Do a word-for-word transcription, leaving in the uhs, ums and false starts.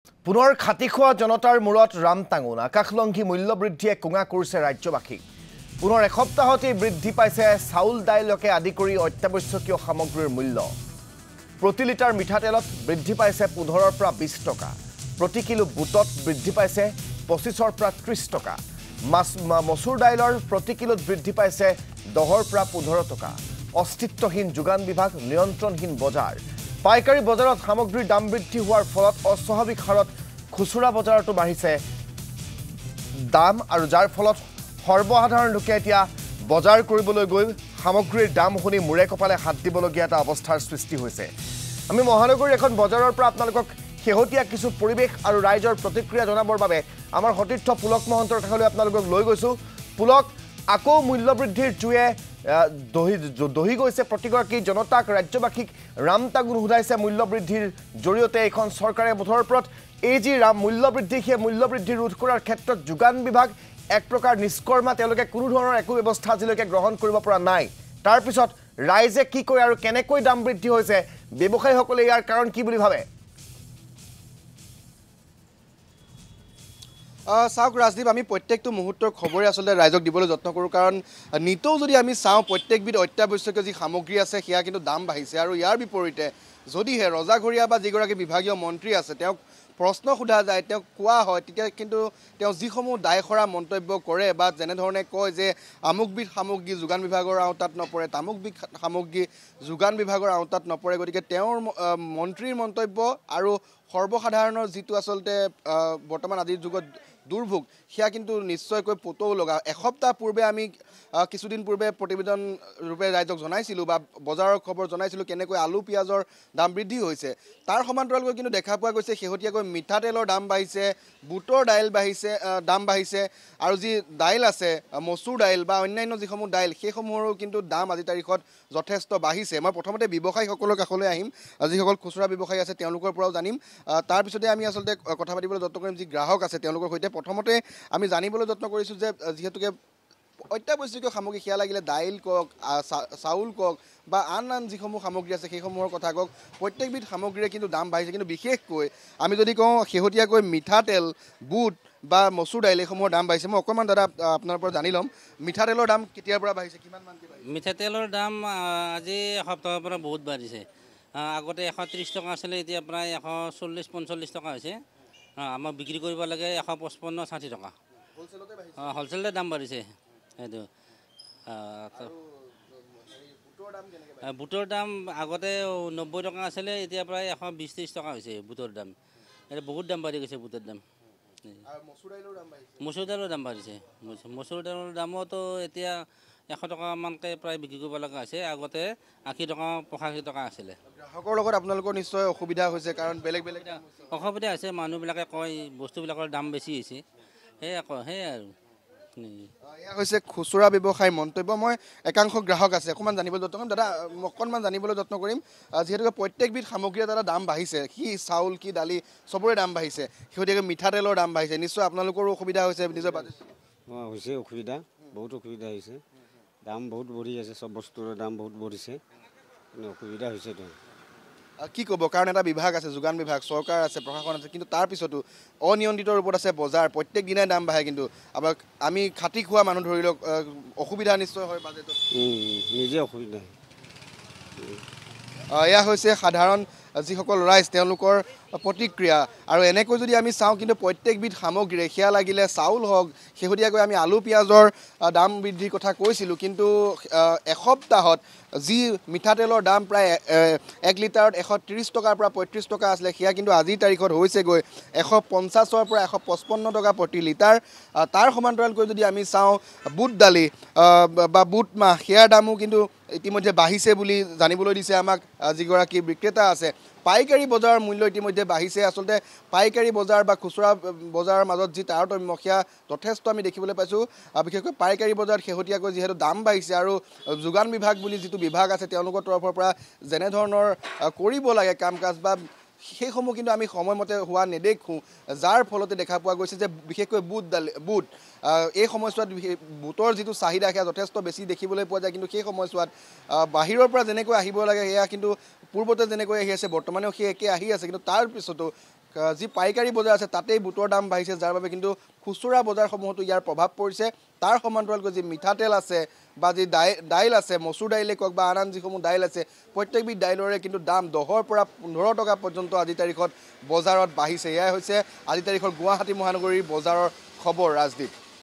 পুনৰ খাটি খোৱা জনতাৰ মূৰত ৰামটাঙোন আকাশলংঘী মূল্যবৃদ্ধিয়ে কোঙা কৰিছে ৰাজ্যবাসীক পুনৰ এসপ্তাহতেই বৃদ্ধি পাইছে চাউল দাইলকে আদি কৰি অত্যাৱশ্যকীয় সামগ্ৰীৰ মূল্য প্ৰতি লিটাৰ মিঠাতেলত বৃদ্ধি পাইছে পোন্ধৰৰ পৰা বিশ টকা প্ৰতি কিলো বুটত বৃদ্ধি পাইছে পঁচিছৰ পৰা ত্ৰিশ টকা মচুৰ দাইলৰ প্ৰতি কিলোত বৃদ্ধি পাইছে দহৰ পৰা পোন্ধৰ টকা অস্তিত্বহীন যোগান বিভাগ নিয়ন্ত্ৰণহীন বজাৰ পাইকাৰী বজাৰত সামগ্ৰীৰ দাম বৃদ্ধি হোৱাৰ ফলত অস্বাভাৱিক হাৰত খুচুৰা বজাৰতো বাঢ়িছে দাম আৰু যাৰ ফলত সৰ্বসাধাৰণ লোকে এতিয়া বজাৰ কৰিবলৈ গৈ সামগ্ৰীৰ দাম শুনি মুৰে কপালে হাত দিবলগীয়া এটা অৱস্থাৰ সৃষ্টি হৈছে আমি মহানগৰীৰ এখন বজাৰৰ পৰা আপোনালোকক শেহতীয়া কিছু পৰিৱেশ আৰু ৰাইজৰ প্ৰতিক্ৰিয়া জনাবৰ বাবে আমাৰ সতীৰ্থ পুলক মহন্তৰ কাষলৈ আপোনালোকক লৈ গৈছো পুলক আকৌ মূল্যবৃদ্ধিৰ জুয়ে দহি দহি গৈছে প্ৰতিগৰাকী জনতাক ৰাজ্যবাসীক ৰামটাঙোন উঠাইছে মূল্যবৃদ্ধিৰ জৰিয়তে এখন চৰকাৰে মুঠৰ ওপৰত এই যি ৰাম মূল্যবৃদ্ধি সেই মূল্যবৃদ্ধি ৰোধ কৰাৰ ক্ষেত্ৰত যোগান বিভাগ এক প্ৰকাৰ নিষ্কৰ্মা তেওঁলোকে কোনো ধৰণৰ একো ব্যৱস্থা আজিলৈকে গ্ৰহণ কৰিব পৰা নাই তাৰ পিছত ৰাইজে কি কয় আৰু কেনেকৈ দাম বৃদ্ধি হৈছে ব্যৱসায়ীসকলে ইয়াৰ কাৰণ কি বুলি ভাবে চাওক ৰাজদীপ আমি প্ৰত্যেকটো মুহূৰ্তৰ খবৰে আসলে ৰাইজক দিবলৈ যত্ন কৰোঁ কাৰণ নিতৌ যদি আমি চাওঁ প্ৰত্যেকবিধ অত্যাৱশ্যকীয় যি সামগ্ৰী আছে সেয়া কিন্তু দাম বাঢ়িছে আৰু ইয়াৰ বিপৰীতে যদিহে ৰজাঘৰীয়া বা যিগৰাকী বিভাগীয় মন্ত্ৰী আছে তেওঁক প্ৰশ্ন সোধা যায় তেওঁক কোৱা হয় তেতিয়া কিন্তু তেওঁ যিসমূহ দায়খৰা মন্তব্য কৰে বা যেনেধৰণে কয় যে আমুকবিধ সামগ্ৰী যোগান বিভাগৰ আওতাত নপৰে তামুকবিধ সামগ্ৰী যোগান বিভাগৰ আওতাত নপৰে গতিকে তেওঁৰ মন্ত্ৰীৰ মন্তব্য আৰু সৰ্বসাধাৰণৰ যিটো আচলতে বৰ্তমান আজিৰ যুগত দুৰ্ভোগ সেয়া কিন্তু নিশ্চয়কৈ পতৌ লগা এসপ্তাহ পূৰ্বে আমি কিছুদিন পূৰ্বে প্ৰতিবেদন ৰূপে ৰাইজক জনাইছিলোঁ বা বজাৰৰ খবৰ জনাইছিলোঁ কেনেকৈ আলু পিঁয়াজৰ দাম বৃদ্ধি হৈছে তাৰ সমান্তৰালকৈ কিন্তু দেখা পোৱা গৈছে শেহতীয়াকৈ মিঠাতেলৰ দাম বাঢ়িছে বুটৰ দাইল বাঢ়িছে দাম বাঢ়িছে আৰু যি দাইল আছে মচুৰ দাইল বা অন্যান্য যিসমূহ দাইল সেইসমূহৰো কিন্তু দাম আজি তাৰিখত যথেষ্ট বাঢ়িছে মই প্ৰথমতে ব্যৱসায়ীসকলৰ কাষলৈ আহিম যিসকল খুচুৰা ব্যৱসায়ী আছে তেওঁলোকৰ পৰাও জানিম তাৰপিছতে আমি আচলতে কথা পাতিবলৈ যত্ন কৰিম যি গ্ৰাহক আছে তেওঁলোকৰ সৈতে প্ৰথমতে আমি জানিবলৈ যত্ন কৰিছোঁ যে যিহেতুকে অত্যাৱশ্যকীয় সামগ্ৰী সেয়া লাগিলে দাইল কওক চাউল কওক বা আন আন যিসমূহ সামগ্ৰী আছে সেইসমূহৰ কথা কওক প্ৰত্যেকবিধ সামগ্ৰীৰে কিন্তু দাম বাঢ়িছে কিন্তু বিশেষকৈ আমি যদি কওঁ শেহতীয়াকৈ মিঠাতেল বুট বা মচুৰ দাইল এইসমূহৰ দাম বাঢ়িছে মই অকণমান দাদা আপোনাৰ পৰা জানি ল'ম মিঠাতেলৰ দাম কেতিয়াৰ পৰা বাঢ়িছে কিমানমানকৈ বাঢ়িছে মিঠাতেলৰ দাম আজি এসপ্তাহৰ পৰা বহুত বাঢ়িছে আগতে এশ ত্ৰিছ টকা আছিলে এতিয়া প্ৰায় এশ চল্লিছ পঞ্চল্লিছ টকা হৈছে আমাৰ বিক্ৰী কৰিব লাগে এশ পঁচপন্ন ষাঠি টকা অঁ হ'লচেলতে দাম বাঢ়িছে সেইটো বুটৰ দাম আগতে নব্বৈ টকা আছিলে এতিয়া প্ৰায় এশ বিছ ত্ৰিছ টকা হৈছে বুটৰ দাম এতিয়া বহুত দাম বাঢ়ি গৈছে বুটৰ দাম মচুৰ দাইলৰ দাম বাঢ়িছে মচুৰ দাইলৰ দামতো এতিয়া এশ টকামানকৈ প্ৰায় বিক্ৰী কৰিব লগা হৈছে আগতে আশী টকা পঁচাশী টকা আছিলে গ্ৰাহকৰ লগত আপোনালোকৰ নিশ্চয় অসুবিধা হৈছে কাৰণ বেলেগ বেলেগ অসুবিধা হৈছে মানুহবিলাকে কয় বস্তুবিলাকৰ দাম বেছি হৈছে সেয়াই কয় সেয়াই আৰু এয়া হৈছে খুচুৰা ব্যৱসায়ীৰ মন্তব্য মই একাংশ গ্ৰাহক আছে অকণমান জানিবলৈ যত্ন কৰিম দাদা অকণমান জানিবলৈ যত্ন কৰিম যিহেতুকে প্ৰত্যেকবিধ সামগ্ৰীৰ এটা দাম বাঢ়িছে কি চাউল কি দালি চবৰে দাম বাঢ়িছে শেহতীয়াকৈ মিঠাতেলৰ দাম বাঢ়িছে নিশ্চয় আপোনালোকৰো অসুবিধা হৈছে নিজৰ বাজেট অঁ হৈছে অসুবিধা বহুত অসুবিধা হৈছে দাম বহুত বঢ়ি আছে চব বস্তুৰ দাম বহুত বঢ়িছে অসুবিধা হৈছেতো কি ক'ব কাৰণ এটা বিভাগ আছে যোগান বিভাগ চৰকাৰ আছে প্ৰশাসন আছে কিন্তু তাৰপিছতো অনিয়ন্ত্ৰিত ৰূপত আছে বজাৰ প্ৰত্যেক দিনাই দাম বাঢ়ে কিন্তু আমাৰ আমি খাটি খোৱা মানুহ ধৰি লওক অসুবিধা নিশ্চয় হয় বাজেটত নিজে অসুবিধা এয়া হৈছে সাধাৰণ যিসকল ৰাইজ তেওঁলোকৰ প্ৰতিক্ৰিয়া আৰু এনেকৈ যদি আমি চাওঁ কিন্তু প্ৰত্যেকবিধ সামগ্ৰীৰে সেয়া লাগিলে চাউল হওক শেহতীয়াকৈ আমি আলু পিঁয়াজৰ দাম বৃদ্ধিৰ কথা কৈছিলোঁ কিন্তু এসপ্তাহত যি মিঠাতেলৰ দাম প্ৰায় এক লিটাৰত এশ ত্ৰিছ টকাৰ পৰা পঁয়ত্ৰিছ টকা আছিলে সেয়া কিন্তু আজিৰ তাৰিখত হৈছেগৈ এশ পঞ্চাছৰ পৰা এশ পঁচপন্ন টকা প্ৰতি লিটাৰ তাৰ সমান্তৰালকৈ যদি আমি চাওঁ বুট দালি বা বুট মাহ সেয়াৰ দামো কিন্তু ইতিমধ্যে বাঢ়িছে বুলি জানিবলৈ দিছে আমাক যিগৰাকী বিক্ৰেতা আছে পাইকাৰী বজাৰৰ মূল্য ইতিমধ্যে বাঢ়িছে আচলতে পাইকাৰী বজাৰ বা খুচুৰা বজাৰৰ মাজত যি তাৰতম্য সেয়া যথেষ্ট আমি দেখিবলৈ পাইছোঁ বিশেষকৈ পাইকাৰী বজাৰত শেহতীয়াকৈ যিহেতু দাম বাঢ়িছে আৰু যোগান বিভাগ বুলি যিটো বিভাগ আছে তেওঁলোকৰ তৰফৰ পৰা যেনেধৰণৰ কৰিব লাগে কাম কাজ বা সেইসমূহ কিন্তু আমি সময়মতে হোৱা নেদেখোঁ যাৰ ফলতে দেখা পোৱা গৈছে যে বিশেষকৈ বুট দালি বুট এই সময়ছোৱাত বুটৰ যিটো চাহিদা সেয়া যথেষ্ট বেছি দেখিবলৈ পোৱা যায় কিন্তু সেই সময়ছোৱাত বাহিৰৰ পৰা যেনেকৈ আহিব লাগে সেয়া কিন্তু পূৰ্বতে যেনেকৈ আহি আছে বৰ্তমানেও সেই একে আহি আছে কিন্তু তাৰ পিছতো যি পাইকাৰী বজাৰ আছে তাতেই বুটৰ দাম বাঢ়িছে, যাৰ বাবে কিন্তু খুচুৰা বজাৰসমূহতো ইয়াৰ প্ৰভাৱ পৰিছে। তাৰ সমান্তৰালকৈ যি মিঠাতেল আছে বা যি দাই দাইল আছে, মচুৰ দাইলে কওক বা আন আন যিসমূহ দাইল আছে, প্ৰত্যেকবিধ দাইলৰে কিন্তু দাম দহৰ পৰা পোন্ধৰ টকা পৰ্যন্ত আজি তাৰিখত বজাৰত বাঢ়িছে। এয়াই হৈছে আজি তাৰিখৰ গুৱাহাটী মহানগৰীৰ বজাৰৰ খবৰ। ৰাজদীপ।